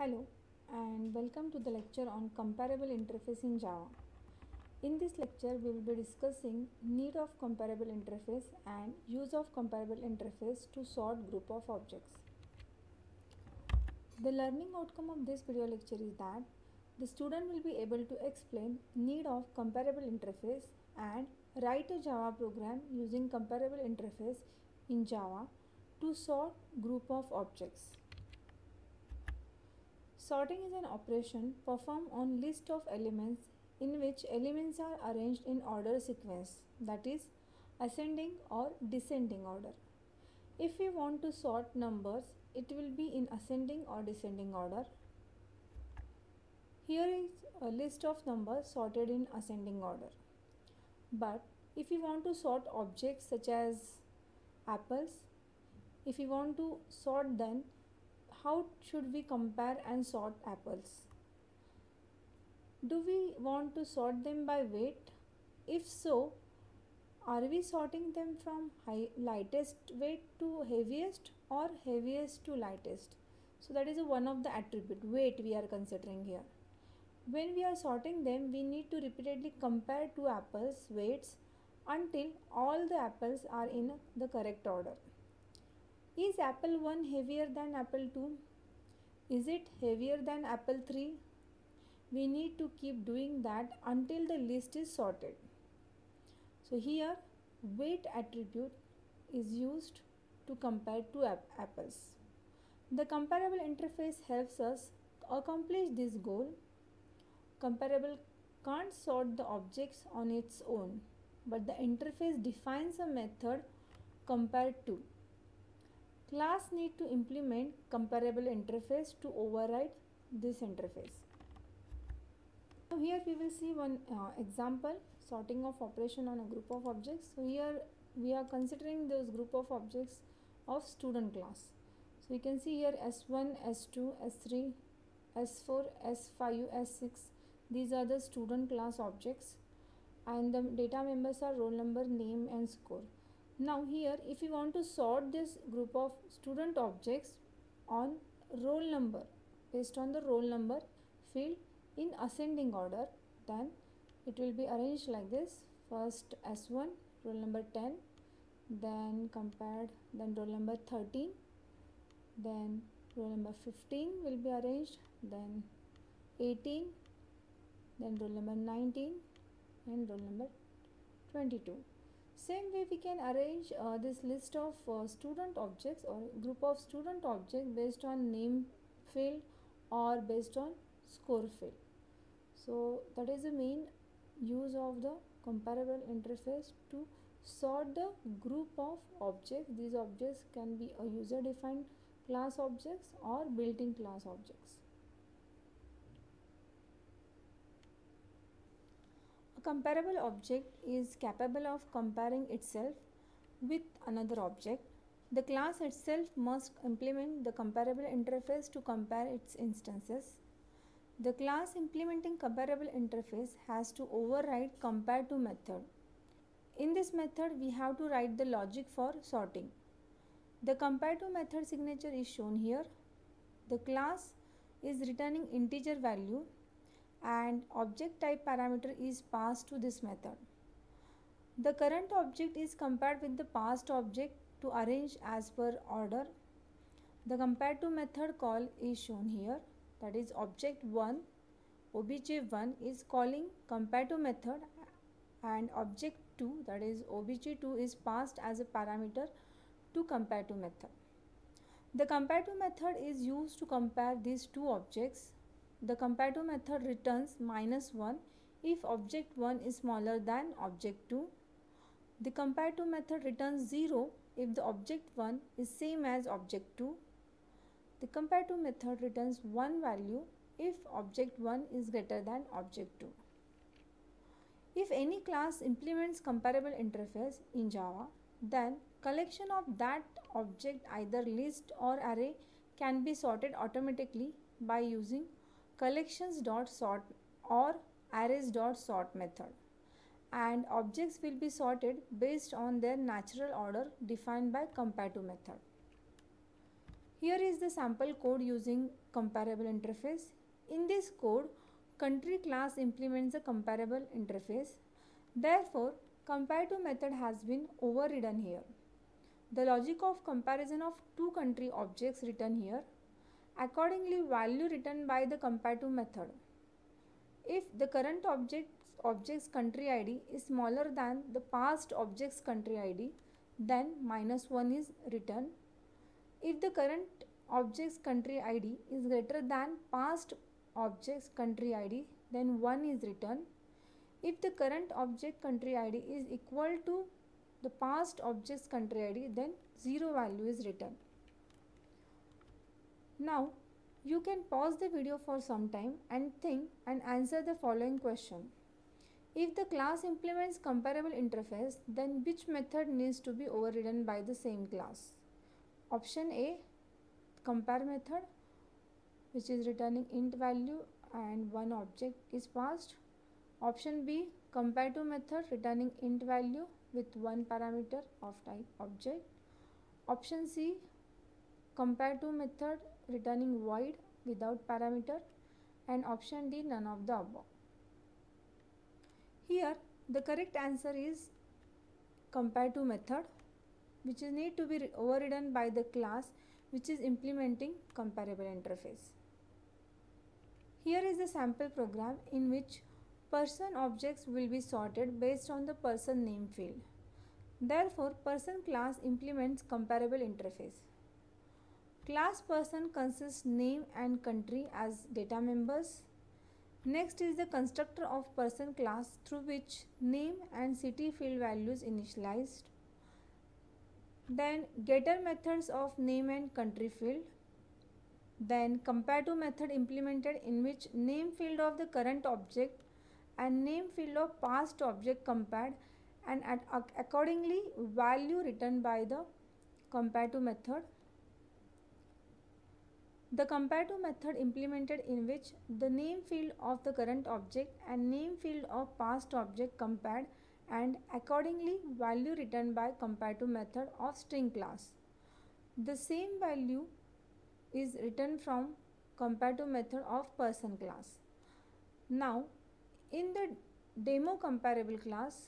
Hello and welcome to the lecture on comparable interface in Java. In this lecture we will be discussing need of comparable interface and use of comparable interface to sort group of objects. The learning outcome of this video lecture is that the student will be able to explain need of comparable interface and write a Java program using comparable interface in Java to sort group of objects. Sorting is an operation performed on list of elements in which elements are arranged in order sequence, that is ascending or descending order. If we want to sort numbers, it will be in ascending or descending order. Here is a list of numbers sorted in ascending order. But if we want to sort objects such as apples, if we want to sort them, how should we compare and sort apples? Do we want to sort them by weight? If so, are we sorting them from lightest weight to heaviest or heaviest to lightest? So that is one of the attribute, weight, we are considering here. When we are sorting them, we need to repeatedly compare two apples' weights until all the apples are in the correct order. Is apple 1 heavier than apple 2? Is it heavier than apple 3? We need to keep doing that until the list is sorted. So here weight attribute is used to compare two apples. The comparable interface helps us accomplish this goal. Comparable can't sort the objects on its own, but the interface defines a method compare to. Class need to implement comparable interface to override this interface. Now here we will see one example, sorting of operation on a group of objects. So here we are considering those group of objects of student class. So you can see here S1, S2, S3, S4, S5, S6. These are the student class objects and the data members are roll number, name and score. Now here if you want to sort this group of student objects on roll number, based on the roll number field in ascending order, then it will be arranged like this. First S1, roll number 10, then compared, then roll number 13, then roll number 15 will be arranged, then 18, then roll number 19 and roll number 22. Same way we can arrange this list of student objects or group of student objects based on name field or based on score field. So that is the main use of the comparable interface to sort the group of objects. These objects can be a user defined class objects or built-in class objects. A comparable object is capable of comparing itself with another object. The class itself must implement the comparable interface to compare its instances. The class implementing comparable interface has to override compare to method. In this method, we have to write the logic for sorting. The compare to method signature is shown here. The class is returning integer value and object type parameter is passed to this method. The current object is compared with the past object to arrange as per order. The compare to method call is shown here, that is object 1, obj1 is calling compare to method and object 2, that is obj2 is passed as a parameter to compare to method. The compare to method is used to compare these two objects. The compare to method returns -1 if object 1 is smaller than object 2. The compare to method returns 0 if the object 1 is same as object 2. The compare to method returns 1 value if object 1 is greater than object 2. If any class implements comparable interface in Java, then collection of that object, either list or array, can be sorted automatically by using collections.sort or arrays.sort method, and objects will be sorted based on their natural order defined by compare to method. Here is the sample code using comparable interface. In this code, country class implements the comparable interface. Therefore, compare2 method has been overridden here. The logic of comparison of two country objects written here. Accordingly, value written by the compare2 method. If the current object's country ID is smaller than the past object's country ID, then -1 is written. If the current object's country ID is greater than past object's country ID, then 1 is written. If the current object country ID is equal to the past object's country ID, then 0 value is written. Now, you can pause the video for some time and think and answer the following question. If the class implements comparable interface, then which method needs to be overridden by the same class? Option A, compare method, which is returning int value and one object is passed. Option B, compare2 method returning int value with one parameter of type object. Option C, compare2 method returning void without parameter, and option D, none of the above. Here the correct answer is compare2 method, which is need to be overridden by the class which is implementing comparable interface. Here is the sample program in which person objects will be sorted based on the person name field. Therefore, person class implements comparable interface. Class person consists name and country as data members. Next is the constructor of person class through which name and city field values initialized. Then getter methods of name and country field. Then compare2 method implemented in which name field of the current object and name field of past object compared, and accordingly value written by the compare2 method. The compare2 method implemented in which the name field of the current object and name field of past object compared, and accordingly value written by compare2 method of string class. The same value is written from compare2 method of person class. Now, in the demo comparable class,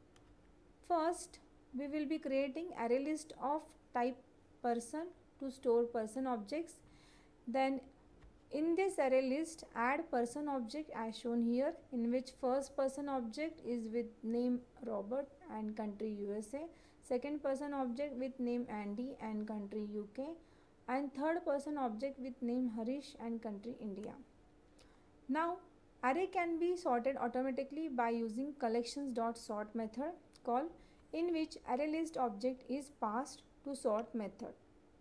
first we will be creating array list of type person to store person objects. Then in this array list, add person object as shown here, in which first person object is with name Robert and country USA, second person object with name Andy and country UK, and third person object with name Harish and country India. Now array can be sorted automatically by using collections.sort method call, in which array list object is passed to sort method.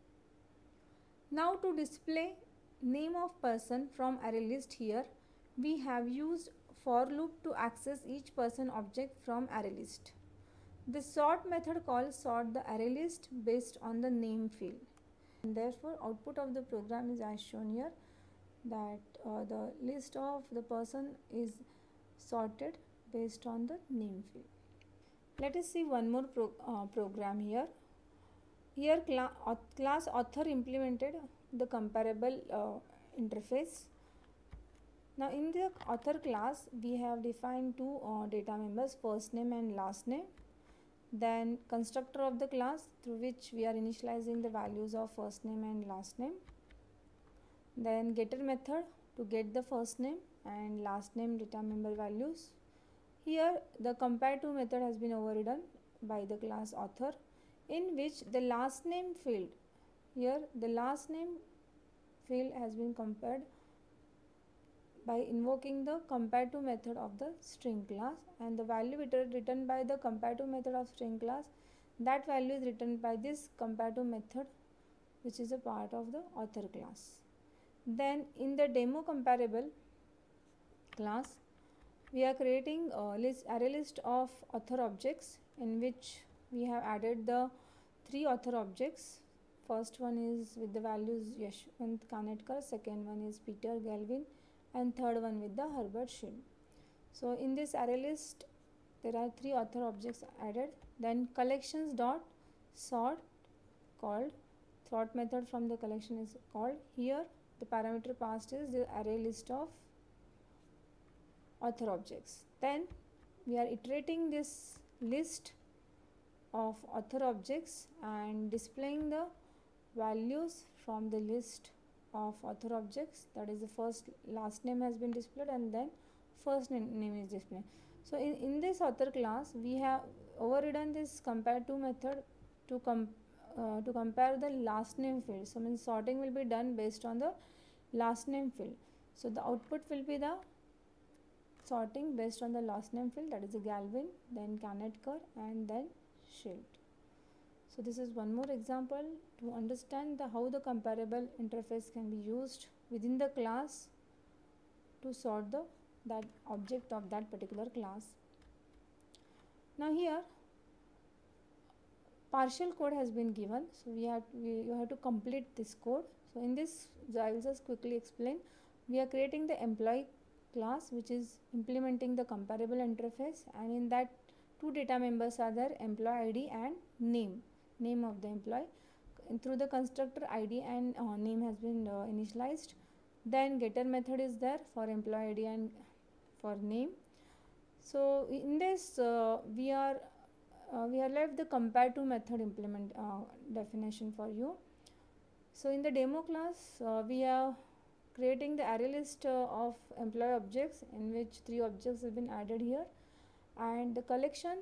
Now to display name of person from array list, here we have used for loop to access each person object from array list. The sort method call sort the array list based on the name field, and therefore output of the program is as shown here, that the list of the person is sorted based on the name field. Let us see one more program here. Here class author implemented the comparable interface. Now in the author class we have defined two data members, first name and last name. Then constructor of the class through which we are initializing the values of first name and last name. Then getter method to get the first name and last name data member values. Here the compare2 method has been overridden by the class author, in which the last name field, here the last name field has been compared by invoking the compare2 method of the string class, and the value written by the compare2 method of string class, that value is written by this compare2 method which is a part of the author class. Then in the demo comparable class we are creating a array list of author objects, in which we have added the three author objects. First one is with the values Yashwant Kanetkar, second one is Peter Galvin, and third one with the Herbert Schill. So in this array list there are three author objects added. Then collections dot sort called sort method from the collection is called. Here the parameter passed is the array list of author objects. Then we are iterating this list of author objects and displaying the values from the list of author objects. That is, the first last name has been displayed and then first name is displayed. So in this author class we have overridden this compare to method to compare the last name field. So means sorting will be done based on the last name field. So the output will be the sorting based on the last name field, that is the Galvin, then Kanetkar and then Schild. So this is one more example to understand how the comparable interface can be used within the class to sort that object of that particular class. Now here partial code has been given, so you have to complete this code. So in this I will just quickly explain. We are creating the employee class which is implementing the comparable interface, and in that two data members are there, employee ID and name of the employee. And through the constructor ID and name has been initialized. Then getter method is there for employee ID and for name. So in this we have left the compare to method implement definition for you. So in the demo class we are creating the array list of employee objects, in which 3 objects have been added here, and the collection,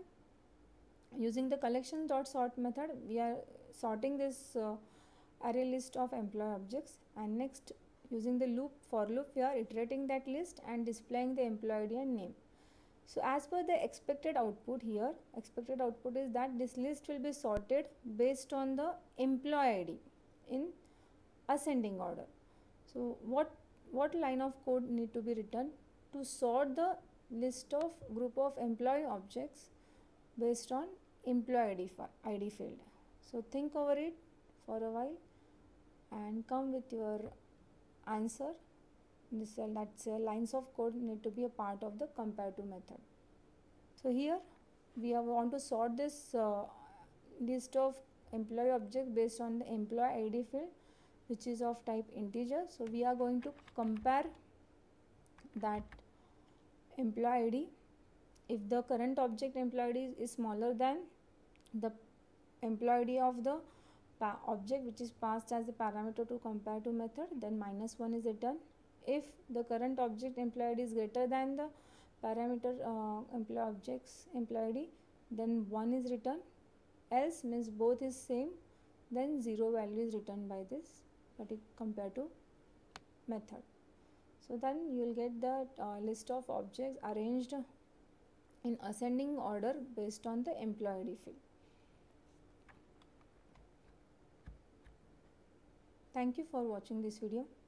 using the collection dot sort method we are sorting this array list of employee objects, and next using the for loop we are iterating that list and displaying the employee ID and name. So as per the expected output here, expected output is that this list will be sorted based on the employee ID in ascending order. So what line of code need to be written to sort the list of group of employee objects based on employee ID field. So think over it for a while and come with your answer. This that's lines of code need to be a part of the compare to method. So here we want to sort this list of employee object based on the employee ID field, which is of type integer. So we are going to compare that employee ID. If the current object employee ID is smaller than the employee ID of the object which is passed as a parameter to compare to method, then -1 is returned. If the current object employee ID is greater than the parameter employee object's employee ID, then 1 is returned. Else means both is same, then 0 value is returned by this compare to method. So then you will get the list of objects arranged in ascending order based on the employee ID field. Thank you for watching this video.